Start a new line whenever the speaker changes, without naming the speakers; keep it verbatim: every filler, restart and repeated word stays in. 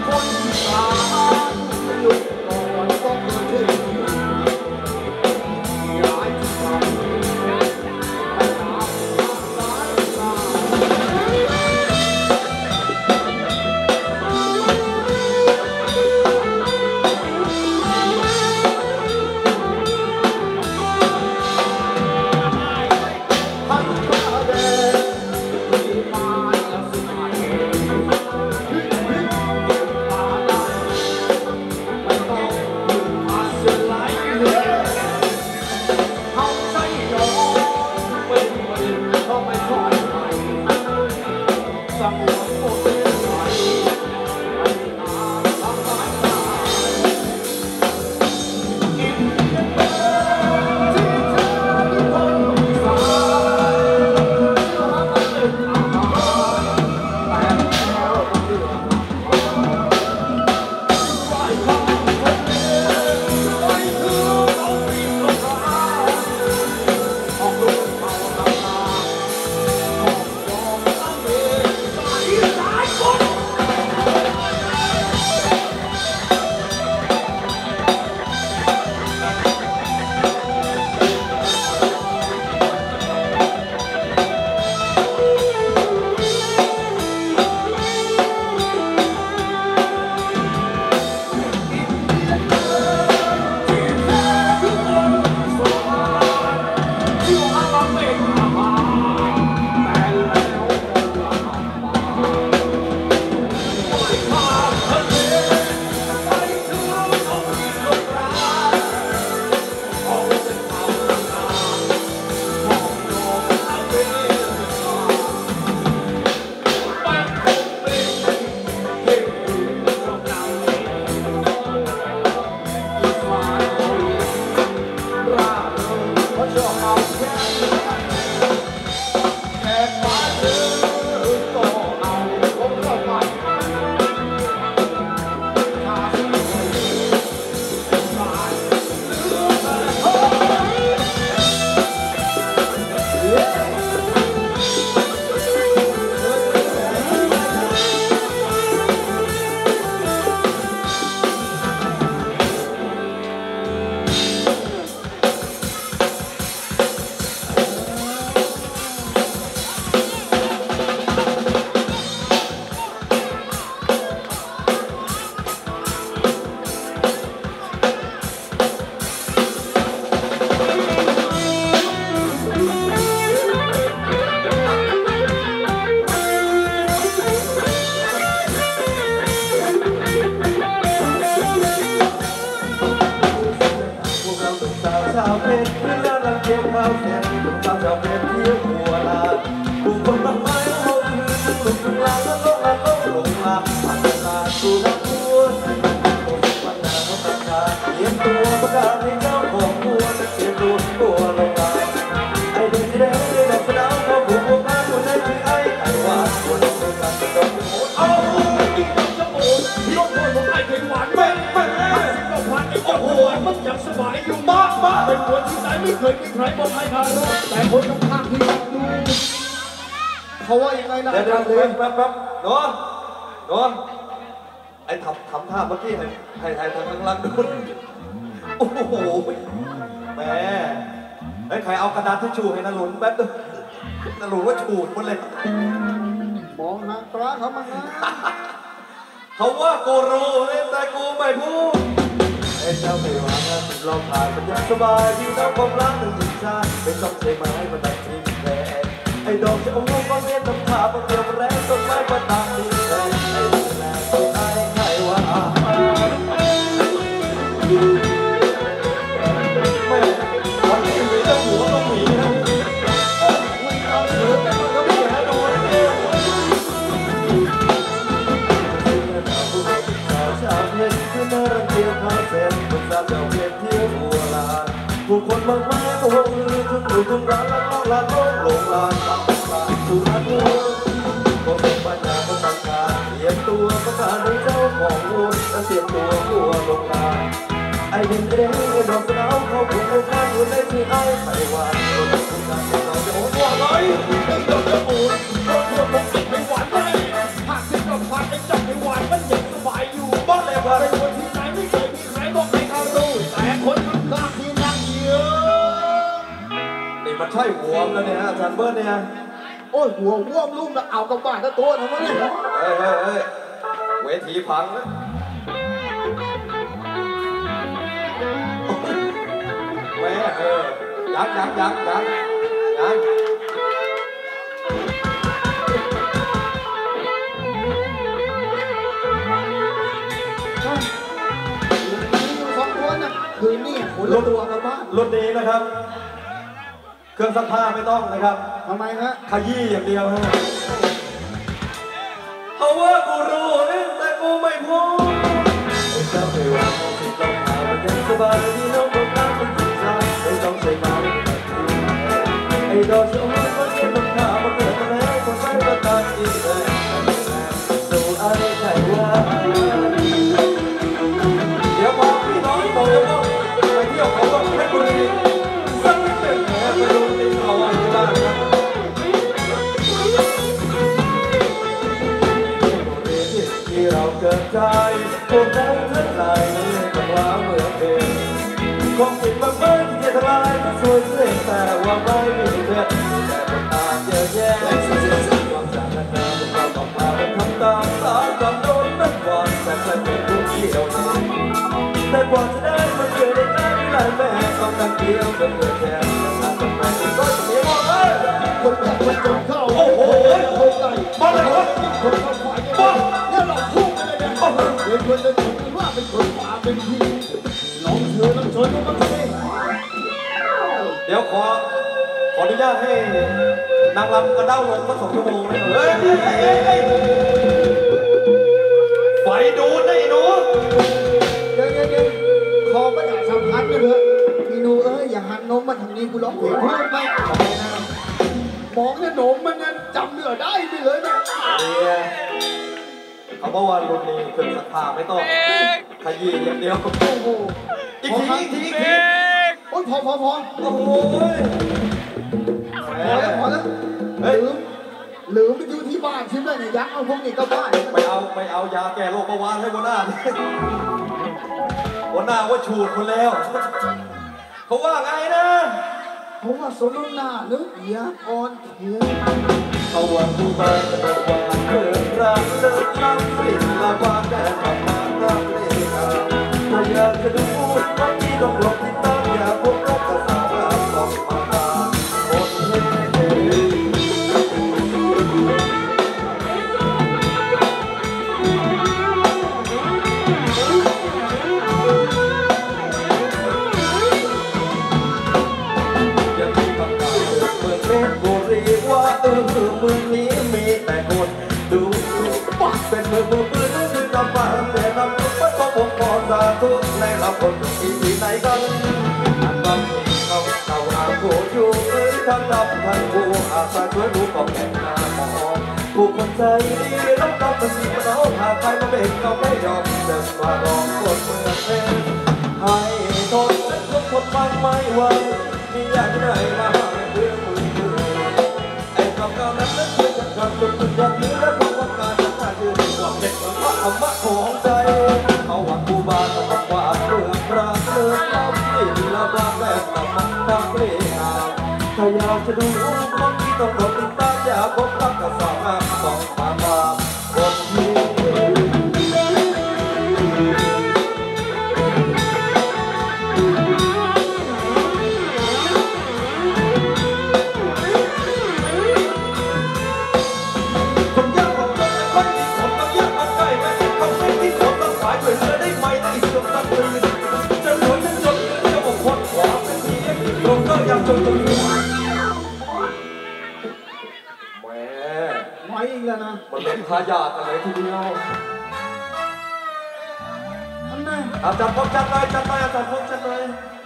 เขาว่ายังไงนะเดี๋ยวเดี๋ยวแป๊บแป๊บเนาะเนาะไอ้ทำทำท่าเมื่อกี้ให้ให้ให้ทางข้างล่างดูโอ้โหแม่ไอ้ใครเอากระดาษทิชชู่ให้นรุนแป๊บนึงนรุนว่าฉูดหมดเลยมองหางตาเขามานะเขาว่ากูรู้แต่กูไม่พูดไอ้เจ้าไม่ว่านะเราผ่านมันยังสบายที่เราความรักหนึ่งถึงชาติเป็นต้องใช้ไม้มาตัดทิ้งแรงไอ้ดอกจะเอาลูกมาเลี้ยงน้ำขาบางเดียวแรงต้นไม้มาตัดทิ้งแรงไอ้แรงต้นไม้ใครว่าแม่วันนี้มีแต่หัวต้องหนีนะวิ่งเอาเสือแต่มันก็ไม่แย่โดนเองชาวเพชรคือเนื้อรังเกียจข้าเส้นคนสาวชาวเพชรเที่ยวหัวลานผู้คนมากมายก็หงลือทุกหมู่ทุกร้านและนอกร้านโลกหลงลานตัดตาสุราษฎร์ก็เป็นปัญญาก็ตั้งการเตรียมตัวประกาศในเจ้าของวัวและเตรียมตัวหัวลงลานไอ้เด่นเด่นไอ้ดอกสาวเขาผูกโอกาสอยู่ในที่ไอ้ไต้หวันคนละคนกันเราจะโอ้ตัวเลยไอ้ดอกจะปูนรถรถผมติดไม่หวานเลยหากสิบกับพันไอ้จับไม่หวานมันยังสบายอยู่มแล้วเนี่ยอาจารย์เบิร์ดเนี่ย
โอ้ยหัวว่วมลูกนะเอากระบาดตะตัวทำไมเนี่ย
เฮ้ยเฮ้ยเฮ้ยเวทีพังนะแม่เออยักยักยักยักยัก
สองคนนะคือนี่คนละตัวกันบ้าง
รุ่นนี้นะครับเครื่องซักผ้าไม่ต้องนะครับ
ทำไมฮะ
ขยี้อย่างเดียวฮะเขาว่ากูรู้แต่กูไม่พูดไอ้เจ้าไม่ว่าที่ต้องหามันยังสบายที่น้องต้องการมันจริงใจไม่ต้องใช้มาไอ้ดอกชมพู่ก็ยังต้องหามันเกิดมาแล้วคนไม่มาตามอีกเลยสู้อะไรใช่ว่าเดี๋ยวพอพี่น้องบอกจะต้องไปเที่ยวเขาบอกเพชรบุรีสักนิดหนึ่งนะไปดูที่เขาว่าที่บ้านครับที่เราเกิดใจพวกนั้นทั้งหลายนั้นต้องล้าเมื่อเพลงคงผิดมาเมื่อที่จะทลายก็สวยเสียแต่ว่าไม่มีเพื่อนแต่มันตาเยอะแยะความจากนั้นนานเราต้องมาเป็นคำตามสารกับโดนนักวันแต่ฉันเป็นผู้เดียวแต่กว่าจะได้มันเกิดได้นานหลายแม่ต้องนั่งเดียวจนเกิดแค่ทางต้องไปก็จะมีว่าเอ้ย
คนจับคนจนเข้า
โอ้โห
คนใส่
มาเลยคน
คนเข้าฝ่ายบ้าเนี่ยเราคู่กันเลยเนี่ยเดี๋ยวคนจะถือว่าเป็นคนป่าเป็นพี่น้องเธอต้องชนต้องเซ่
เดี๋ยวขอขออนุญาตให้นางรำกระเด้าลงสักสองชั่วโมงเลยเฮ้ยไฟดูดนะไอ้หนู
เดี๋ยวเดี๋ยวเดี๋ยวคอประดาสัมพันธ์กันเถอะพี่หนูเอ้ยอย่าหันนมมาทางนี้กูร้องเพลงเพื่อนไปมองเนี่ยนมมันนั้นจำเนื้อได้ไปเลยเนี่ย
เขาบอกว่ารุ่นนี้เครื่องซักผ้าไม่ต้องขยี้อย่างเดียวโอ้โหอีกทีอีกทีอีกที
โอ้ยพอพอพอ
โอ้โห
พอแล้วพอแล้วลืมลืมไปอยู่ที่บ้านใช่ไหมเนี่ยยักษ์เอาพวกนี้ก็บ้าน
ไปเอาไปเอายาแก้โรคเบาหวานให้หัวหน้าหัวหน้าว่าฉูดคนแล้วเขาว่าไงนะ
เขาว่าสมน้ำหน้าเนื้อเอียอ่อนเขียว
เขาว่าผู้บ้านจะบอกว่าเกิดรักเลิกล้ำสิ่งละว่าแต่ทำมารักเลยครับถ้าอยากจะดูว่าที่ต้องหลบที่ตั้งอย่าพบกับกษัตริย์ต้องมาตามหมดเลยเมืองนี้มีแต่คนดูปักเป็นเมืองมือปืนคือนำมาแต่นำตุ๊กก็ผมขอสาธุในรับคนที่ที่ไหนกันอันบางทีเขาเขาอาโกอยู่เอ้ยทั้งรับทั้งผู้อาสาช่วยรู้ก็แก่หน้ามองผู้คนใจดีรับรับเป็นสิ่งเราหากใครมาเป็นเขาไม่ยอมเดินมาลองคนเมืองเองให้ทนเป็นคนคนฟังไม่ไหวมีอย่างไหนมาให้เรื่องมือคำกล่าวนั้นนั้นคือการทำจนถึงอย่างนี้และความต้องการจะมาคือความเด็ดพระธรรมะของใจเอาหวังกูบาต้องบอกว่าเรื่องรักเรื่องล้ำสิ่งละบาแบบต่างมันต่างเปลี่ยนถ้าอยากจะดูคนที่ต้องกดติดตามอย่าพบรักกับสองสองมาบาคนที่จนตรงนี้แหม
ไม่อีกแล้วนะ
มันเป็นทายาทอะไรทีเดียว
อันนั้น
อาจารย์พบจัดเลยจัดเลยอาจารย์พบจัดเลย